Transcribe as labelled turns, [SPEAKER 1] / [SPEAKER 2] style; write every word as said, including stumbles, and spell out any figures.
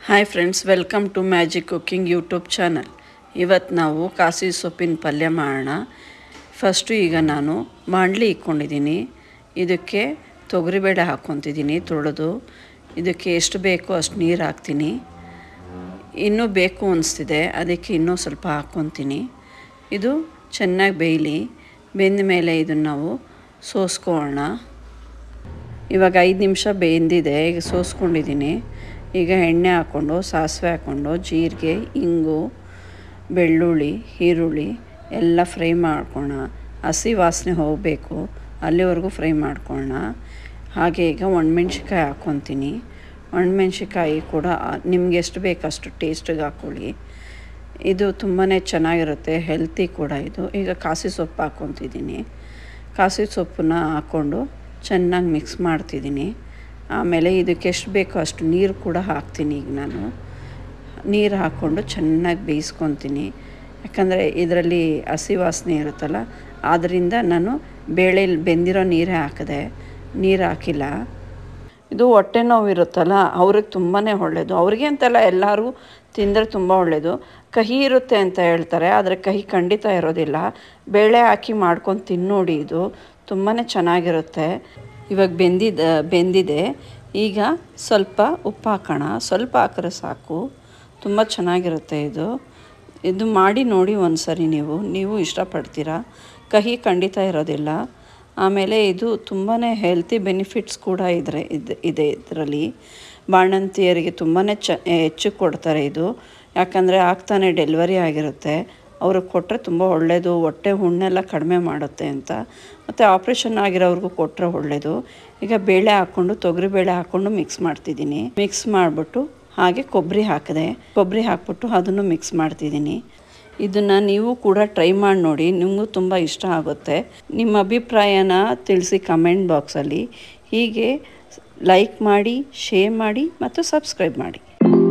[SPEAKER 1] Hi friends, welcome to magic cooking YouTube channel. ಇವತ್ತು ನಾವು ಕಾಸಿ ಸೊಪ್ಪಿನ ಪಲ್ಯ ಮಾಡೋಣ. ಫಸ್ಟು ಈಗ ನಾನು ಬಾಣಲಿ ಇಟ್ಕೊಂಡಿದ್ದೀನಿ. ಇದಕ್ಕೆ ತೊಗರಿಬೇಳೆ ಹಾಕ್ಕೊತಿದ್ದೀನಿ ತೊಳೆದು. ಇದಕ್ಕೆ ಎಷ್ಟು ಬೇಕೋ ಅಷ್ಟು ನೀರು ಹಾಕ್ತೀನಿ. ಇನ್ನೂ ಬೇಕು ಅನಿಸ್ತಿದೆ, ಅದಕ್ಕೆ ಇನ್ನೂ ಸ್ವಲ್ಪ ಹಾಕ್ಕೊತೀನಿ. ಇದು ಚೆನ್ನಾಗಿ ಬೇಯಲಿ. ಬೆಂದ ಮೇಲೆ ಇದನ್ನು ನಾವು ಸೋಸ್ಕೊಳ್ಳೋಣ. ಇವಾಗ ಐದು ನಿಮಿಷ ಬೆಂದಿದೆ. ಈಗ ಸೋಸ್ಕೊಂಡಿದ್ದೀನಿ. ಈಗ ಎಣ್ಣೆ ಹಾಕ್ಕೊಂಡು, ಸಾಸಿವೆ ಹಾಕ್ಕೊಂಡು, ಜೀರಿಗೆ, ಇಂಗು, ಬೆಳ್ಳುಳ್ಳಿ, ಈರುಳ್ಳಿ ಎಲ್ಲ ಫ್ರೈ ಮಾಡ್ಕೊಳ್ಳೋಣ. ಹಸಿ ವಾಸನೆ ಹೋಗಬೇಕು, ಅಲ್ಲಿವರೆಗೂ ಫ್ರೈ ಮಾಡ್ಕೊಳ್ಳೋಣ. ಹಾಗೆ ಈಗ ಒಣಮೆಣ್ಸಿಕಾಯಿ ಹಾಕ್ಕೊತೀನಿ. ಒಣಮೆಣ್ಸಿಕಾಯಿ ಕೂಡ ನಿಮ್ಗೆ ಎಷ್ಟು ಬೇಕಷ್ಟು ಟೇಸ್ಟಿಗೆ ಹಾಕ್ಕೊಳ್ಳಿ. ಇದು ತುಂಬಾ ಚೆನ್ನಾಗಿರುತ್ತೆ, ಹೆಲ್ತಿ ಕೂಡ ಇದು. ಈಗ ಕಾಸಿ ಸೊಪ್ಪು ಹಾಕ್ಕೊತಿದ್ದೀನಿ. ಕಾಸಿ ಸೊಪ್ಪನ್ನ ಹಾಕ್ಕೊಂಡು ಚೆನ್ನಾಗಿ ಮಿಕ್ಸ್ ಮಾಡ್ತಿದ್ದೀನಿ. ಆಮೇಲೆ ಇದಕ್ಕೆ ಎಷ್ಟು ಬೇಕೋ ಅಷ್ಟು ನೀರು ಕೂಡ ಹಾಕ್ತೀನಿ. ಈಗ ನಾನು ನೀರು ಹಾಕ್ಕೊಂಡು ಚೆನ್ನಾಗಿ ಬೇಯಿಸ್ಕೊತೀನಿ. ಯಾಕಂದರೆ ಇದರಲ್ಲಿ ಹಸಿ ವಾಸನೆ ಇರುತ್ತಲ್ಲ, ಆದ್ದರಿಂದ ನಾನು ಬೇಳೆಲಿ ಬೆಂದಿರೋ ನೀರೇ ಹಾಕಿದೆ, ನೀರು ಹಾಕಿಲ್ಲ. ಇದು ಹೊಟ್ಟೆ ನೋವು ಇರುತ್ತಲ್ಲ, ಅವ್ರಿಗೆ ತುಂಬಾ ಒಳ್ಳೆಯದು. ಅವ್ರಿಗೆ ಅಂತಲ್ಲ, ಎಲ್ಲರೂ ತಿಂದರೆ ತುಂಬ ಒಳ್ಳೆಯದು. ಕಹಿ ಇರುತ್ತೆ ಅಂತ ಹೇಳ್ತಾರೆ, ಆದರೆ ಕಹಿ ಖಂಡಿತ ಇರೋದಿಲ್ಲ. ಬೇಳೆ ಹಾಕಿ ಮಾಡ್ಕೊಂಡು ತಿನ್ನೋಡಿ, ಇದು ತುಂಬಾ ಚೆನ್ನಾಗಿರುತ್ತೆ. ಇವಾಗ ಬೆಂದಿದ್ದ ಬೆಂದಿದೆ. ಈಗ ಸ್ವಲ್ಪ ಉಪ್ಪು ಹಾಕೋಣ. ಸ್ವಲ್ಪ ಹಾಕಿದ್ರೆ ಸಾಕು, ತುಂಬ ಚೆನ್ನಾಗಿರುತ್ತೆ ಇದು. ಇದು ಮಾಡಿ ನೋಡಿ ಒಂದು ಸರಿ, ನೀವು ನೀವು ಇಷ್ಟಪಡ್ತೀರಾ. ಕಹಿ ಖಂಡಿತ ಇರೋದಿಲ್ಲ. ಆಮೇಲೆ ಇದು ತುಂಬಾ ಹೆಲ್ತಿ ಬೆನಿಫಿಟ್ಸ್ ಕೂಡ ಇದ್ರೆ ಇದು ಇದೆ ಇದರಲ್ಲಿ. ಬಾಣಂತಿಯರಿಗೆ ತುಂಬಾ ಚ ಹೆಚ್ಚು ಕೊಡ್ತಾರೆ ಇದು. ಯಾಕಂದರೆ ಆಗ್ತಾನೆ ಡೆಲಿವರಿ ಆಗಿರುತ್ತೆ, ಅವ್ರಿಗೆ ಕೊಟ್ಟರೆ ತುಂಬ ಒಳ್ಳೆಯದು. ಹೊಟ್ಟೆ ಹುಣ್ಣೆಲ್ಲ ಕಡಿಮೆ ಮಾಡುತ್ತೆ ಅಂತ. ಮತ್ತು ಆಪ್ರೇಷನ್ ಆಗಿರೋವ್ರಿಗೂ ಕೊಟ್ಟರೆ ಒಳ್ಳೆಯದು. ಈಗ ಬೇಳೆ ಹಾಕ್ಕೊಂಡು, ತೊಗರಿಬೇಳೆ ಹಾಕ್ಕೊಂಡು ಮಿಕ್ಸ್ ಮಾಡ್ತಿದ್ದೀನಿ. ಮಿಕ್ಸ್ ಮಾಡಿಬಿಟ್ಟು ಹಾಗೆ ಕೊಬ್ಬರಿ ಹಾಕಿದೆ. ಕೊಬ್ಬರಿ ಹಾಕ್ಬಿಟ್ಟು ಅದನ್ನು ಮಿಕ್ಸ್ ಮಾಡ್ತಿದ್ದೀನಿ. ಇದನ್ನು ನೀವು ಕೂಡ ಟ್ರೈ ಮಾಡಿ ನೋಡಿ, ನಿಮಗೂ ತುಂಬ ಇಷ್ಟ ಆಗುತ್ತೆ. ನಿಮ್ಮ ಅಭಿಪ್ರಾಯನ ತಿಳಿಸಿ ಕಮೆಂಟ್ ಬಾಕ್ಸಲ್ಲಿ. ಹೀಗೆ ಲೈಕ್ ಮಾಡಿ, ಶೇರ್ ಮಾಡಿ ಮತ್ತು ಸಬ್ಸ್ಕ್ರೈಬ್ ಮಾಡಿ.